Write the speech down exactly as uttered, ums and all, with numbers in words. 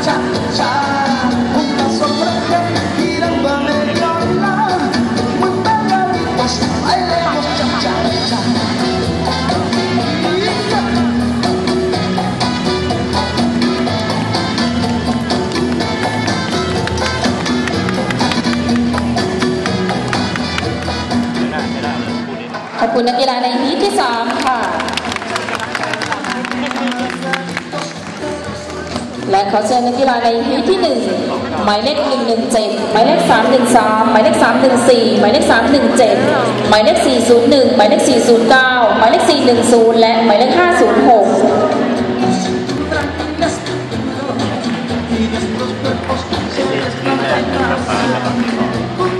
ขอบคุณนักกีฬาในฮีทที่สามค่ะและขอเชิญนักกีฬาในฮีทที่หนึ่งหมายเลขหนึ่งหนึ่งเจ็ดหมายเลขสามหนึ่งสามหมายเลขสามหนึ่งสี่หมายเลขสามหนึ่งเจ็ดหมายเลขสี่ศูนย์หนึ่งหมายเลขสี่ศูนย์เก้าหมายเลขสี่หนึ่งศูนย์และหมายเลขห้าศูนย์หก Ini